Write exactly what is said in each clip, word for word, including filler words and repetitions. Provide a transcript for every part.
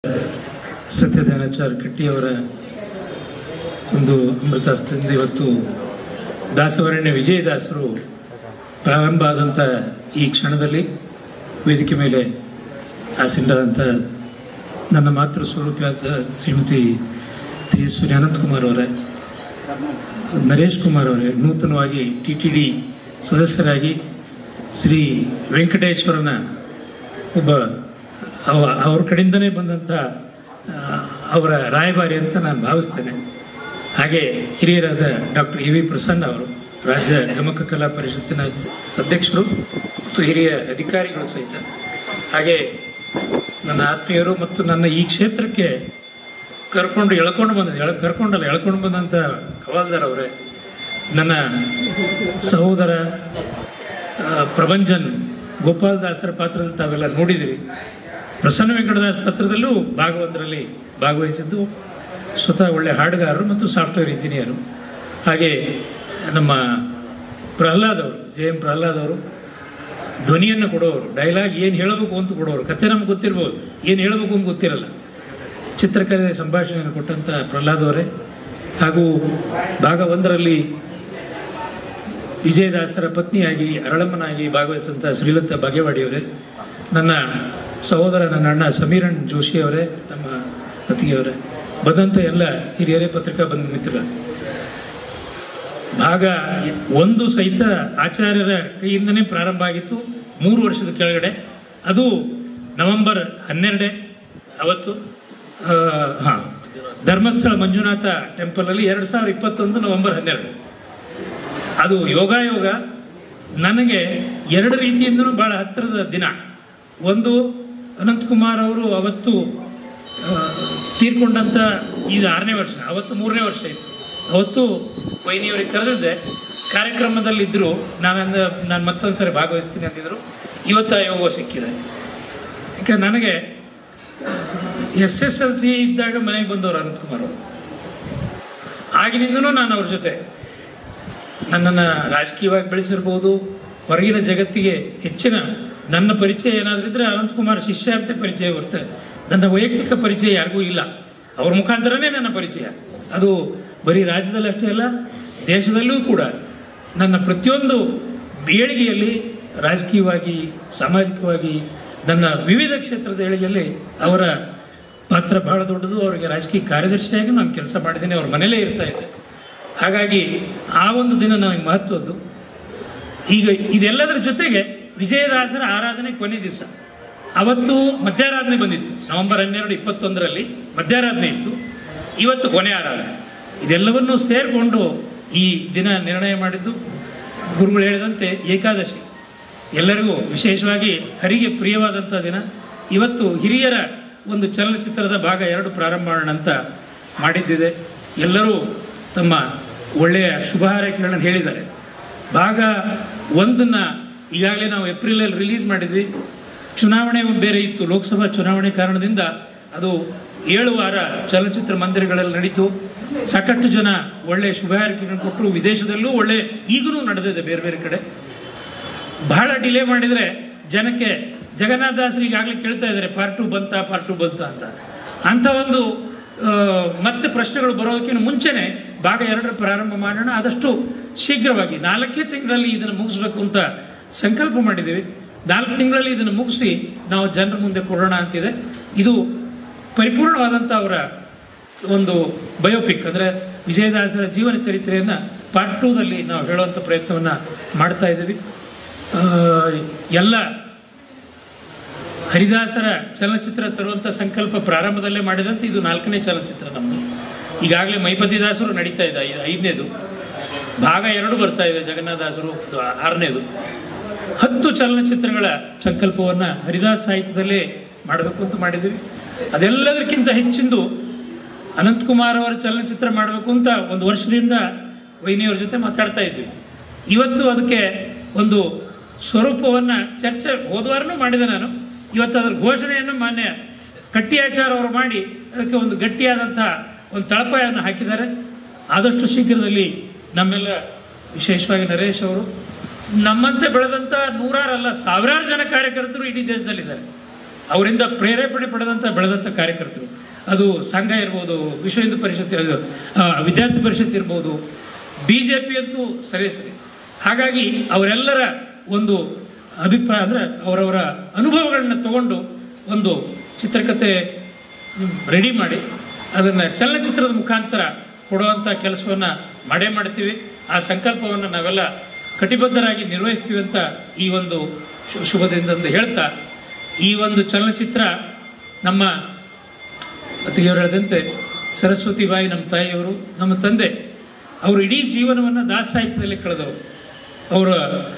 ಸತ್ಯನಾರಾಯಣ ಕಟ್ಟಿಯವರ ಒಂದು ಅಮೃತಾಸ್ತಿಂದ ಇವತ್ತು ದಾಸವರಣ್ಯ ವಿಜಯದಾಸರು ಪ್ರಾರಂಭ ಆದಂಥ ಈ ಕ್ಷಣದಲ್ಲಿ ವೇದಿಕೆ ಮೇಲೆ ಆಸೀನರಾದಂಥ ನನ್ನ ಮಾತೃ ಸ್ವರೂಪಿಯಾದ ಶ್ರೀಮತಿ ತೇಜಸ್ವಿನಿ ಅನಂತಕುಮಾರ್ ಅವರೇ, ನರೇಶ್ ಕುಮಾರ್ ಅವರೇ, ನೂತನವಾಗಿ ಟಿ ಟಿ ಡಿ ಸದಸ್ಯರಾಗಿ ಶ್ರೀ ವೆಂಕಟೇಶ್ವರನ ಒಬ್ಬ ಅವ್ರ ಕಡೆಯಿಂದನೇ ಬಂದಂಥ ಅವರ ರಾಯಭಾರಿ ಅಂತ ನಾನು ಭಾವಿಸ್ತೇನೆ. ಹಾಗೆ ಹಿರಿಯರಾದ ಡಾಕ್ಟರ್ ಎ ವಿ ಪ್ರಸನ್ನ ಅವರು, ರಾಜ್ಯ ಗಮಕ ಕಲಾ ಪರಿಷತ್ತಿನ ಅಧ್ಯಕ್ಷರು ಮತ್ತು ಹಿರಿಯ ಅಧಿಕಾರಿಗಳು ಸಹಿತ, ಹಾಗೆ ನನ್ನ ಆತ್ಮೀಯರು ಮತ್ತು ನನ್ನ ಈ ಕ್ಷೇತ್ರಕ್ಕೆ ಕರ್ಕೊಂಡು ಎಳ್ಕೊಂಡು ಬಂದ ಎಳ ಕರ್ಕೊಂಡಲ್ಲ ಎಳ್ಕೊಂಡು ಬಂದಂಥ ಹವಾಲ್ದಾರ್ ಅವರೇ, ನನ್ನ ಸಹೋದರ ಪ್ರಭಂಜನ್ ಗೋಪಾಲ್ ದಾಸರ ಪಾತ್ರದಲ್ಲಿ ತಾವೆಲ್ಲ ನೋಡಿದಿರಿ. ಪ್ರಸನ್ನ ವೆಂಕಟದಾಸ್ ಪತ್ರದಲ್ಲೂ ಭಾಗವೊಂದರಲ್ಲಿ ಭಾಗವಹಿಸಿದ್ದು ಸ್ವತಃ ಒಳ್ಳೆ ಹಾಡುಗಾರರು ಮತ್ತು ಸಾಫ್ಟ್ವೇರ್ ಇಂಜಿನಿಯರು. ಹಾಗೆ ನಮ್ಮ ಪ್ರಹ್ಲಾದ್ ಅವರು, ಜೆ ಎಂ ಪ್ರಹ್ಲಾದ್ ಅವರು ಧ್ವನಿಯನ್ನು ಕೊಡೋರು, ಡೈಲಾಗ್ ಏನು ಹೇಳಬೇಕು ಅಂತ ಕೊಡೋರು. ಕತೆ ನಮ್ಗೆ ಗೊತ್ತಿರ್ಬೋದು, ಏನು ಹೇಳಬೇಕು ಅಂತ ಗೊತ್ತಿರಲ್ಲ. ಚಿತ್ರಕಲೆ ಸಂಭಾಷಣೆಯನ್ನು ಕೊಟ್ಟಂಥ ಪ್ರಹ್ಲಾದ್ ಅವರೇ, ಹಾಗೂ ಭಾಗ ಒಂದರಲ್ಲಿ ವಿಜಯದಾಸರ ಪತ್ನಿಯಾಗಿ ಅರಳಮ್ಮನಾಗಿ ಭಾಗವಹಿಸಿದಂಥ ಶ್ರೀಲತಾ ಬಾಗೇವಾಡಿಯವರೇ, ನನ್ನ ಸಹೋದರ ನನ್ನ ಅಣ್ಣ ಸಮೀರನ್ ಜೋಶಿ ಅವರೇ, ನಮ್ಮ ಅತಿಯವರೇ, ಬಂದಂಥ ಎಲ್ಲ ಹಿರಿಯರೇ, ಪತ್ರಿಕಾ ಬಂಧು ಮಿತ್ರರ, ಭಾಗ ಒಂದು ಸಹಿತ ಆಚಾರ್ಯರ ಕೈಯಿಂದನೇ ಪ್ರಾರಂಭ ಆಗಿತ್ತು. ಮೂರು ವರ್ಷದ ಕೆಳಗಡೆ ಅದು ನವೆಂಬರ್ ಹನ್ನೆರಡೇ ಅವತ್ತು ಹಾಂ ಧರ್ಮಸ್ಥಳ ಮಂಜುನಾಥ ಟೆಂಪಲಲ್ಲಿ ಎರಡು ಸಾವಿರದ ಇಪ್ಪತ್ತೊಂದು ನವೆಂಬರ್ ಹನ್ನೆರಡು. ಅದು ಯೋಗಾಯೋಗ ನನಗೆ ಎರಡು ರೀತಿಯಿಂದಲೂ ಬಹಳ ಹತ್ತಿರದ ದಿನ. ಒಂದು, ಅನಂತಕುಮಾರ್ ಅವರು ಅವತ್ತು ತೀರ್ಕೊಂಡಂಥ ಇದು ಆರನೇ ವರ್ಷ, ಅವತ್ತು ಮೂರನೇ ವರ್ಷ ಇತ್ತು. ಅವತ್ತು ವೈನಿಯವರಿಗೆ ಕರೆದಿದ್ದೆ, ಕಾರ್ಯಕ್ರಮದಲ್ಲಿದ್ದರು. ನಾನಂದ ನಾನು ಮತ್ತೊಂದು ಸರಿ ಭಾಗವಹಿಸ್ತೀನಿ ಅಂತಿದ್ರು. ಇವತ್ತು ಆ ಯೋಗ ಸಿಕ್ಕಿದೆ. ಯಾಕೆ ನನಗೆ ಎಸ್ ಎಸ್ ಎಲ್ ಸಿ ಇದ್ದಾಗ ಮನೆಗೆ ಬಂದವರು ಅನಂತಕುಮಾರ್ ಅವರು. ಆಗಿನಿಂದನೂ ನಾನು ಅವ್ರ ಜೊತೆ ನನ್ನನ್ನು ರಾಜಕೀಯವಾಗಿ ಬೆಳೆಸಿರ್ಬೋದು, ಹೊರಗಿನ ಜಗತ್ತಿಗೆ ಹೆಚ್ಚಿನ ನನ್ನ ಪರಿಚಯ ಏನಾದ್ರಿದ್ರೆ ಅನಂತಕುಮಾರ್ ಶಿಷ್ಯ ಅಂತ ಪರಿಚಯ ಬರುತ್ತೆ. ನನ್ನ ವೈಯಕ್ತಿಕ ಪರಿಚಯ ಯಾರಿಗೂ ಇಲ್ಲ. ಅವ್ರ ಮುಖಾಂತರನೇ ನನ್ನ ಪರಿಚಯ. ಅದು ಬರೀ ರಾಜ್ಯದಲ್ಲಿ ಅಷ್ಟೇ ಅಲ್ಲ, ದೇಶದಲ್ಲೂ ಕೂಡ ನನ್ನ ಪ್ರತಿಯೊಂದು ಏಳಿಗೆಯಲ್ಲಿ ರಾಜಕೀಯವಾಗಿ, ಸಾಮಾಜಿಕವಾಗಿ, ನನ್ನ ವಿವಿಧ ಕ್ಷೇತ್ರದ ಏಳಿಗೆಯಲ್ಲಿ ಅವರ ಪಾತ್ರ ಬಹಳ ದೊಡ್ಡದು. ಅವರಿಗೆ ರಾಜಕೀಯ ಕಾರ್ಯದರ್ಶಿಯಾಗಿ ನಾನು ಕೆಲಸ ಮಾಡಿದ್ದೀನಿ, ಅವ್ರ ಮನೇಲೇ ಇರ್ತಾ ಇದ್ದೆ. ಹಾಗಾಗಿ ಆ ಒಂದು ದಿನ ನನಗೆ ಮಹತ್ವದ್ದು. ಈಗ ಇದೆಲ್ಲದರ ಜೊತೆಗೆ ವಿಜಯದಾಸರ ಆರಾಧನೆ ಕೊನೆ ದಿವಸ, ಅವತ್ತು ಮಧ್ಯಾರಾಧನೆ ಬಂದಿತ್ತು. ನವೆಂಬರ್ ಹನ್ನೆರಡು ಇಪ್ಪತ್ತೊಂದರಲ್ಲಿ ಮಧ್ಯಾರಾಧನೆ ಇತ್ತು. ಇವತ್ತು ಕೊನೆ ಆರಾಧನೆ. ಇದೆಲ್ಲವನ್ನೂ ಸೇರಿಕೊಂಡು ಈ ದಿನ ನಿರ್ಣಯ ಮಾಡಿದ್ದು ಗುರುಗಳು ಹೇಳಿದಂತೆ ಏಕಾದಶಿ, ಎಲ್ಲರಿಗೂ ವಿಶೇಷವಾಗಿ ಹರಿಗೆ ಪ್ರಿಯವಾದಂಥ ದಿನ. ಇವತ್ತು ಹಿರಿಯರ ಒಂದು ಚಲನಚಿತ್ರದ ಭಾಗ ಎರಡು ಪ್ರಾರಂಭ ಮಾಡೋಣ ಅಂತ ಮಾಡಿದ್ದಿದೆ. ಎಲ್ಲರೂ ತಮ್ಮ ಒಳ್ಳೆಯ ಶುಭ ಹಾರೈಕೆಗಳನ್ನು ಹೇಳಿದ್ದಾರೆ. ಭಾಗ ಒಂದನ್ನು ಈಗಾಗಲೇ ನಾವು ಏಪ್ರಿಲಲ್ಲಿ ರಿಲೀಸ್ ಮಾಡಿದ್ವಿ. ಚುನಾವಣೆ ಬೇರೆ ಇತ್ತು, ಲೋಕಸಭಾ ಚುನಾವಣೆ ಕಾರಣದಿಂದ ಅದು ಏಳು ವಾರ ಚಲನಚಿತ್ರ ಮಂದಿರಗಳಲ್ಲಿ ನಡೀತು. ಸಾಕಷ್ಟು ಜನ ಒಳ್ಳೆಯ ಶುಭ ಹಾರೈಕೆಗಳನ್ನು ಕೊಟ್ಟರು. ವಿದೇಶದಲ್ಲೂ ಒಳ್ಳೆ ಈಗಲೂ ನಡೆದಿದೆ ಬೇರೆ ಬೇರೆ ಕಡೆ. ಬಹಳ ಡಿಲೇ ಮಾಡಿದರೆ ಜನಕ್ಕೆ ಜಗನ್ನಾಥ ದಾಸರು ಈಗಾಗಲೇ ಕೇಳ್ತಾ ಇದ್ದಾರೆ, ಪಾರ್ಟ್ ಟು ಬಂತ ಪಾರ್ಟ್ ಟು ಬಂತ ಅಂತ. ಅಂಥ ಒಂದು ಮತ್ತೆ ಪ್ರಶ್ನೆಗಳು ಬರೋದಕ್ಕಿಂತ ಮುಂಚೆನೆ ಭಾಗ ಎರಡರ ಪ್ರಾರಂಭ ಮಾಡೋಣ. ಆದಷ್ಟು ಶೀಘ್ರವಾಗಿ ನಾಲ್ಕೇ ತಿಂಗಳಲ್ಲಿ ಇದನ್ನು ಮುಗಿಸ್ಬೇಕು ಅಂತ ಸಂಕಲ್ಪ ಮಾಡಿದ್ದೀವಿ. ನಾಲ್ಕು ತಿಂಗಳಲ್ಲಿ ಇದನ್ನು ಮುಗಿಸಿ ನಾವು ಜನರ ಮುಂದೆ ಕೊಡೋಣ ಅಂತಿದೆ. ಇದು ಪರಿಪೂರ್ಣವಾದಂಥ ಅವರ ಒಂದು ಬಯೋಪಿಕ್, ಅಂದರೆ ವಿಜಯದಾಸರ ಜೀವನ ಚರಿತ್ರೆಯನ್ನು ಪಾರ್ಟ್ ಟೂದಲ್ಲಿ ನಾವು ಹೇಳುವಂಥ ಪ್ರಯತ್ನವನ್ನು ಮಾಡ್ತಾ ಇದ್ದೀವಿ. ಎಲ್ಲ ಹರಿದಾಸರ ಚಲನಚಿತ್ರ ತರುವಂಥ ಸಂಕಲ್ಪ ಪ್ರಾರಂಭದಲ್ಲೇ ಮಾಡಿದಂತೆ ಇದು ನಾಲ್ಕನೇ ಚಲನಚಿತ್ರ ನಮ್ಮದು. ಈಗಾಗಲೇ ಮೈಪತಿದಾಸರು ನಡೀತಾ ಇದೆ, ಇದು ಐದನೇದು. ಭಾಗ ಎರಡು ಬರ್ತಾ ಇದೆ, ಜಗನ್ನಾಥದಾಸರು ಆರನೇದು. ಹತ್ತು ಚಲನಚಿತ್ರಗಳ ಸಂಕಲ್ಪವನ್ನು ಹರಿದಾಸ್ ಸಾಹಿತ್ಯದಲ್ಲೇ ಮಾಡಬೇಕು ಅಂತ ಮಾಡಿದ್ದೀವಿ. ಅದೆಲ್ಲದಕ್ಕಿಂತ ಹೆಚ್ಚಿಂದು ಅನಂತಕುಮಾರ್ ಅವರ ಚಲನಚಿತ್ರ ಮಾಡಬೇಕು ಅಂತ ಒಂದು ವರ್ಷದಿಂದ ವೈನಿಯವರ ಜೊತೆ ಮಾತಾಡ್ತಾ ಇದ್ವಿ. ಇವತ್ತು ಅದಕ್ಕೆ ಒಂದು ಸ್ವರೂಪವನ್ನು ಚರ್ಚೆ ಹೋದವಾರನೂ ಮಾಡಿದೆ ನಾನು. ಇವತ್ತು ಅದರ ಘೋಷಣೆಯನ್ನು ಮಾನ್ಯ ಕಟ್ಟಿಯಾಚಾರ್ ಅವರು ಮಾಡಿ ಅದಕ್ಕೆ ಒಂದು ಗಟ್ಟಿಯಾದಂಥ ಒಂದು ತಳಪಾಯನ್ನು ಹಾಕಿದ್ದಾರೆ. ಆದಷ್ಟು ಶೀಘ್ರದಲ್ಲಿ ನಮ್ಮೆಲ್ಲ, ವಿಶೇಷವಾಗಿ ನರೇಶ್ ಅವರು, ನಮ್ಮಂತೆ ಬೆಳೆದಂಥ ನೂರಾರಲ್ಲ ಸಾವಿರಾರು ಜನ ಕಾರ್ಯಕರ್ತರು ಇಡೀ ದೇಶದಲ್ಲಿದ್ದಾರೆ. ಅವರಿಂದ ಪ್ರೇರೇಪಣೆ ಪಡೆದಂಥ ಬೆಳೆದಂಥ ಕಾರ್ಯಕರ್ತರು. ಅದು ಸಂಘ ಇರ್ಬೋದು, ವಿಶ್ವ ಹಿಂದೂ ಪರಿಷತ್, ವಿದ್ಯಾರ್ಥಿ ಪರಿಷತ್ ಇರ್ಬೋದು, ಬಿ ಜೆ ಪಿ ಅಂತೂ ಸರಿ ಸರಿ. ಹಾಗಾಗಿ ಅವರೆಲ್ಲರ ಒಂದು ಅಭಿಪ್ರಾಯ ಅಂದರೆ ಅವರವರ ಅನುಭವಗಳನ್ನ ತಗೊಂಡು ಒಂದು ಚಿತ್ರಕಥೆ ರೆಡಿ ಮಾಡಿ ಅದನ್ನು ಚಲನಚಿತ್ರದ ಮುಖಾಂತರ ಕೊಡುವಂಥ ಕೆಲಸವನ್ನು ಮಾಡೇ ಮಾಡ್ತೀವಿ. ಆ ಸಂಕಲ್ಪವನ್ನು ನಾವೆಲ್ಲ ಕಟಿಬದ್ಧರಾಗಿ ನಿರ್ವಹಿಸ್ತೀವಿ ಅಂತ ಈ ಒಂದು ಶುಭದಿಂದ ಹೇಳ್ತಾ, ಈ ಒಂದು ಚಲನಚಿತ್ರ ನಮ್ಮ ಅತ್ತಿಗೆಯವರು ಹೇಳಿದಂತೆ ಸರಸ್ವತಿ ಬಾಯಿ ನಮ್ಮ ತಾಯಿಯವರು, ನಮ್ಮ ತಂದೆ, ಅವರು ಇಡೀ ಜೀವನವನ್ನು ದಾಸ ಸಾಹಿತ್ಯದಲ್ಲಿ ಕಳೆದವರು. ಅವರ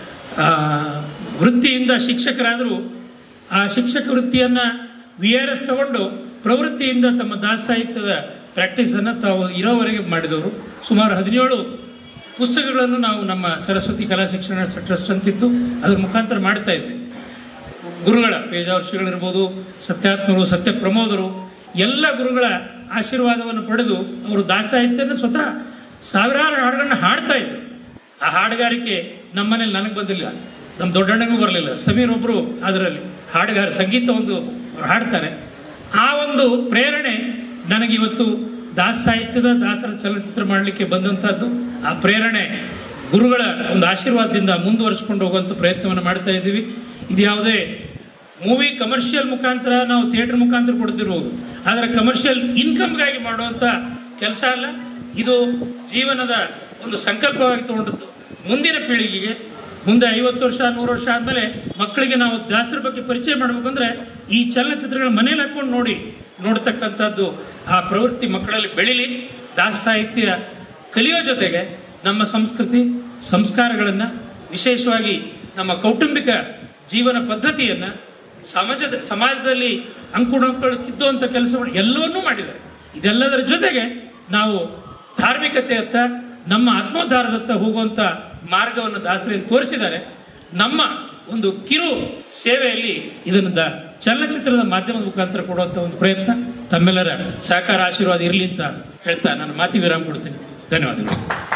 ವೃತ್ತಿಯಿಂದ ಶಿಕ್ಷಕರಾದರೂ ಆ ಶಿಕ್ಷಕ ವೃತ್ತಿಯನ್ನು ವಿ ಆರ್ ಎಸ್ ತಗೊಂಡು ಪ್ರವೃತ್ತಿಯಿಂದ ತಮ್ಮ ದಾಸ ಸಾಹಿತ್ಯದ ಪ್ರಾಕ್ಟೀಸನ್ನು ತಾವು ಇರೋವರೆಗೆ ಮಾಡಿದವರು. ಸುಮಾರು ಹದಿನೇಳು ಪುಸ್ತಕಗಳನ್ನು ನಾವು ನಮ್ಮ ಸರಸ್ವತಿ ಕಲಾ ಶಿಕ್ಷಣ ಟ್ರಸ್ಟ್ ಅಂತಿತ್ತು, ಅದರ ಮುಖಾಂತರ ಮಾಡ್ತಾ ಇದ್ವಿ. ಗುರುಗಳ ಪೇಜಾವರ ಶ್ರೀಗಳಿರ್ಬೋದು, ಸತ್ಯಾತ್ಮರು, ಸತ್ಯ ಪ್ರಮೋದರು, ಎಲ್ಲ ಗುರುಗಳ ಆಶೀರ್ವಾದವನ್ನು ಪಡೆದು ಅವರು ದಾಸ ಸಾಹಿತ್ಯನ ಸ್ವತಃ ಸಾವಿರಾರು ಹಾಡುಗಳನ್ನ ಹಾಡ್ತಾ ಇದ್ರು. ಆ ಹಾಡುಗಾರಿಕೆ ನಮ್ಮನೇಲಿ ನನಗೆ ಬಂದಿಲ್ಲ, ನಮ್ಮ ದೊಡ್ಡಣ್ಣಗೂ ಬರಲಿಲ್ಲ. ಸಮೀರ್ ಒಬ್ಬರು ಅದರಲ್ಲಿ ಹಾಡುಗಾರ, ಸಂಗೀತ ಒಂದು ಅವ್ರು ಹಾಡ್ತಾರೆ. ಆ ಒಂದು ಪ್ರೇರಣೆ ನನಗಿವತ್ತು ದಾಸ ಸಾಹಿತ್ಯದ ದಾಸರ ಚಲನಚಿತ್ರ ಮಾಡಲಿಕ್ಕೆ ಬಂದಂಥದ್ದು. ಆ ಪ್ರೇರಣೆ ಗುರುಗಳ ಒಂದು ಆಶೀರ್ವಾದದಿಂದ ಮುಂದುವರಿಸಿಕೊಂಡು ಹೋಗುವಂಥ ಪ್ರಯತ್ನವನ್ನು ಮಾಡ್ತಾ ಇದ್ದೀವಿ. ಇದು ಯಾವುದೇ ಮೂವಿ ಕಮರ್ಷಿಯಲ್ ಮುಖಾಂತರ ನಾವು ಥಿಯೇಟರ್ ಮುಖಾಂತರ ಕೊಡ್ತಿರ್ಬೋದು, ಆದರೆ ಕಮರ್ಷಿಯಲ್ ಇನ್ಕಮ್ಗಾಗಿ ಮಾಡುವಂಥ ಕೆಲಸ ಅಲ್ಲ. ಇದು ಜೀವನದ ಒಂದು ಸಂಕಲ್ಪವಾಗಿ ತಗೊಂಡದ್ದು. ಮುಂದಿನ ಪೀಳಿಗೆಗೆ ಮುಂದೆ ಐವತ್ತು ವರ್ಷ ನೂರು ವರ್ಷ ಆದಮೇಲೆ ಮಕ್ಕಳಿಗೆ ನಾವು ದಾಸರ ಬಗ್ಗೆ ಪರಿಚಯ ಮಾಡಬೇಕಂದ್ರೆ ಈ ಚಲನಚಿತ್ರಗಳ ಮನೇಲಿ ಹಾಕೊಂಡು ನೋಡಿ ನೋಡ್ತಕ್ಕಂಥದ್ದು ಆ ಪ್ರವೃತ್ತಿ ಮಕ್ಕಳಲ್ಲಿ ಬೆಳೀಲಿ. ದಾಸ ಸಾಹಿತ್ಯ ಕಲಿಯೋ ಜೊತೆಗೆ ನಮ್ಮ ಸಂಸ್ಕೃತಿ ಸಂಸ್ಕಾರಗಳನ್ನು, ವಿಶೇಷವಾಗಿ ನಮ್ಮ ಕೌಟುಂಬಿಕ ಜೀವನ ಪದ್ಧತಿಯನ್ನು, ಸಮಾಜದ ಸಮಾಜದಲ್ಲಿ ಅಂಕುಡೊಂಕು ತಿದ್ದುವಂಥ ಕೆಲಸಗಳು ಎಲ್ಲವನ್ನೂ ಮಾಡಿದ್ದಾರೆ. ಇದೆಲ್ಲದರ ಜೊತೆಗೆ ನಾವು ಧಾರ್ಮಿಕತೆಯತ್ತ, ನಮ್ಮ ಆತ್ಮೋದ್ಧಾರದತ್ತ ಹೋಗುವಂಥ ಮಾರ್ಗವನ್ನು ದಾಸರಿಂದ ತೋರಿಸಿದ್ದಾರೆ. ನಮ್ಮ ಒಂದು ಕಿರು ಸೇವೆಯಲ್ಲಿ ಇದನ್ನು ದ ಚಲನಚಿತ್ರದ ಮಾಧ್ಯಮದ ಮುಖಾಂತರ ಕೊಡುವಂಥ ಒಂದು ಪ್ರಯತ್ನ ತಮ್ಮೆಲ್ಲರ ಸಹಕಾರ ಆಶೀರ್ವಾದ ಇರಲಿ ಅಂತ ಹೇಳ್ತಾ ನಾನು ಮಾತಿ ವಿರಾಮ ಕೊಡ್ತೀನಿ. ಧನ್ಯವಾದಗಳು.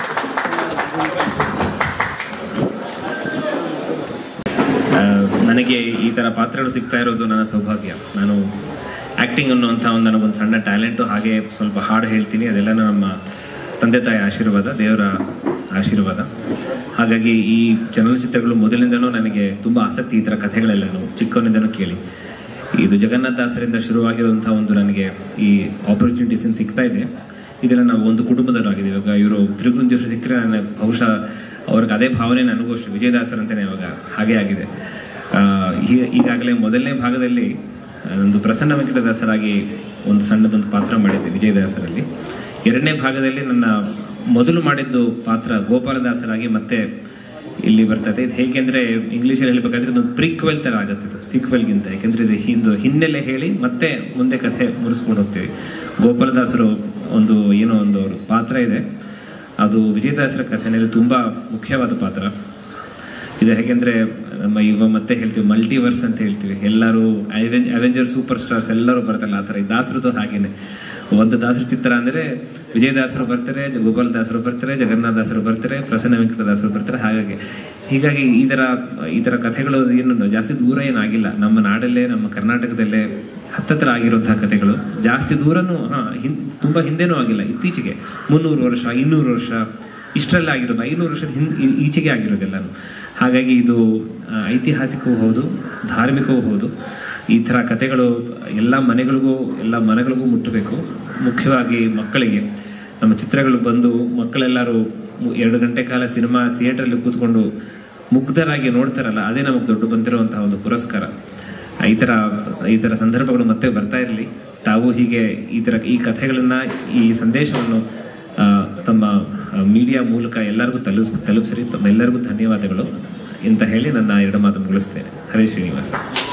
ನನಗೆ ಈ ಥರ ಪಾತ್ರಗಳು ಸಿಗ್ತಾ ಇರೋದು ನನ್ನ ಸೌಭಾಗ್ಯ. ನಾನು ಆ್ಯಕ್ಟಿಂಗ್ ಅನ್ನುವಂಥ ಒಂದು ನನಗೊಂದು ಸಣ್ಣ ಟ್ಯಾಲೆಂಟು, ಹಾಗೆ ಸ್ವಲ್ಪ ಹಾಡು ಹೇಳ್ತೀನಿ, ಅದೆಲ್ಲ ನಮ್ಮ ತಂದೆ ತಾಯಿ ಆಶೀರ್ವಾದ, ದೇವರ ಆಶೀರ್ವಾದ. ಹಾಗಾಗಿ ಈ ಚಲನಚಿತ್ರಗಳು ಮೊದಲಿಂದನೂ ನನಗೆ ತುಂಬ ಆಸಕ್ತಿ. ಈ ಥರ ಕಥೆಗಳೆಲ್ಲನೂ ಚಿಕ್ಕವನಿಂದನೂ ಕೇಳಿ ಇದು ಜಗನ್ನಾಥ ದಾಸರಿಂದ ಶುರುವಾಗಿರುವಂಥ ಒಂದು ನನಗೆ ಈ ಆಪರ್ಚುನಿಟೀಸ್ ಏನು ಸಿಗ್ತಾ ಇದೆ. ಇದೆಲ್ಲ ನಾವು ಒಂದು ಕುಟುಂಬದವರಾಗಿದೆ. ಇವಾಗ ಇವರು ತ್ರಿಗುಂಜರು ಸಿಕ್ಕರೆ ನಾನು ಬಹುಶಃ ಅವ್ರಿಗೆ ಅದೇ ಭಾವನೆ ನನಗೂ ಅಷ್ಟೇ, ವಿಜಯದಾಸರ್ ಅಂತಲೇ ಇವಾಗ ಹಾಗೇ ಆಗಿದೆ. ಈಗಾಗಲೇ ಮೊದಲನೇ ಭಾಗದಲ್ಲಿ ಒಂದು ಪ್ರಸನ್ನ ವೆಂಕಟದಾಸರಾಗಿ ಒಂದು ಸಣ್ಣದೊಂದು ಪಾತ್ರ ಮಾಡಿದ್ದೆ ವಿಜಯದಾಸರಲ್ಲಿ. ಎರಡನೇ ಭಾಗದಲ್ಲಿ ನನ್ನ ಮೊದಲು ಮಾಡಿದ್ದು ಪಾತ್ರ ಗೋಪಾಲದಾಸರಾಗಿ ಮತ್ತೆ ಇಲ್ಲಿ ಬರ್ತದೆ. ಇದು ಹೇಗೆಂದರೆ ಇಂಗ್ಲೀಷಲ್ಲಿ ಹೇಳಬೇಕಾದ್ರೆ ಒಂದು ಪ್ರೀಕ್ವೆಲ್ ಥರ ಆಗುತ್ತೆ ಇದು ಸೀಕ್ವೆಲ್ಗಿಂತ. ಯಾಕೆಂದರೆ ಇದು ಹಿಂದು ಹಿನ್ನೆಲೆ ಹೇಳಿ ಮತ್ತೆ ಮುಂದೆ ಕಥೆ ಮುರಿಸ್ಕೊಂಡು ಹೋಗ್ತೀವಿ. ಗೋಪಾಲದಾಸರು ಒಂದು ಏನೋ ಒಂದು ಅವ್ರ ಪಾತ್ರ ಇದೆ, ಅದು ವಿಜಯದಾಸರ ಕಥೆಯಲ್ಲಿ ತುಂಬ ಮುಖ್ಯವಾದ ಪಾತ್ರ ಇದು. ಹೇಗೆಂದರೆ ನಮ್ಮ ಇವಾಗ ಮತ್ತೆ ಹೇಳ್ತೀವಿ ಮಲ್ಟಿವರ್ಸ್ ಅಂತ ಹೇಳ್ತೀವಿ, ಎಲ್ಲರೂ ಅವೆಂಜ್ ಅವೆಂಜರ್ ಸೂಪರ್ ಸ್ಟಾರ್ಸ್ ಎಲ್ಲರೂ ಬರ್ತಾರಲ್ಲ, ಆ ಥರ ಈ ದಾಸರದು ಹಾಗೇನೆ. ಒಂದು ದಾಸರ ಚಿತ್ರ ಅಂದರೆ ವಿಜಯದಾಸರು ಬರ್ತಾರೆ, ಗೋಪಾಲದಾಸರು ಬರ್ತಾರೆ, ಜಗನ್ನಾಥ ದಾಸರು ಬರ್ತಾರೆ, ಪ್ರಸನ್ನ ವೆಂಕಟದಾಸರು ಬರ್ತಾರೆ. ಹಾಗಾಗಿ ಹೀಗಾಗಿ ಈ ಥರ ಈ ಥರ ಕಥೆಗಳು ಏನು ಜಾಸ್ತಿ ದೂರ ಏನಾಗಿಲ್ಲ, ನಮ್ಮ ನಾಡಲ್ಲೇ ನಮ್ಮ ಕರ್ನಾಟಕದಲ್ಲೇ ಹತ್ತತ್ರ ಆಗಿರುವಂತಹ ಕಥೆಗಳು. ಜಾಸ್ತಿ ದೂರನೂ ಹಾಂ ಹಿಂ ತುಂಬ ಹಿಂದೆನೂ ಆಗಿಲ್ಲ, ಇತ್ತೀಚೆಗೆ ಮುನ್ನೂರು ವರ್ಷ ಇನ್ನೂರು ವರ್ಷ ಇಷ್ಟರಲ್ಲೇ ಆಗಿರೋದು, ಐನೂರು ವರ್ಷದ ಹಿಂದೆ ಈಚೆಗೆ ಆಗಿರೋದೆಲ್ಲನೂ. ಹಾಗಾಗಿ ಇದು ಐತಿಹಾಸಿಕವೂ ಹೌದು, ಧಾರ್ಮಿಕವೂ ಹೌದು. ಈ ಥರ ಕಥೆಗಳು ಎಲ್ಲ ಮನೆಗಳಿಗೂ ಎಲ್ಲ ಮನೆಗಳಿಗೂ ಮುಟ್ಟಬೇಕು. ಮುಖ್ಯವಾಗಿ ಮಕ್ಕಳಿಗೆ ನಮ್ಮ ಚಿತ್ರಗಳು ಬಂದು ಮಕ್ಕಳೆಲ್ಲರೂ ಎರಡು ಗಂಟೆ ಕಾಲ ಸಿನಿಮಾ ಥಿಯೇಟ್ರಲ್ಲಿ ಕೂತ್ಕೊಂಡು ಮುಗ್ಧರಾಗಿ ನೋಡ್ತಾರಲ್ಲ, ಅದೇ ನಮಗೆ ದೊಡ್ಡ ಬಂದಿರುವಂತಹ ಒಂದು ಪುರಸ್ಕಾರ. ಈ ಥರ ಈ ಥರ ಸಂದರ್ಭಗಳು ಮತ್ತೆ ಬರ್ತಾ ಇರಲಿ. ತಾವು ಹೀಗೆ ಈ ಥರ ಈ ಕಥೆಗಳನ್ನು, ಈ ಸಂದೇಶವನ್ನು ತಮ್ಮ ಮೀಡಿಯಾ ಮೂಲಕ ಎಲ್ಲರಿಗೂ ತಲುಪಿಸ್ ತಲುಪಿಸ್ರಿ. ತಮ್ಮೆಲ್ಲರಿಗೂ ಧನ್ಯವಾದಗಳು ಅಂತ ಹೇಳಿ ನನ್ನ ಎರಡು ಮಾತು ಮುಗಿಸ್ತೇನೆ. ಹರೇ ಶ್ರೀನಿವಾಸ.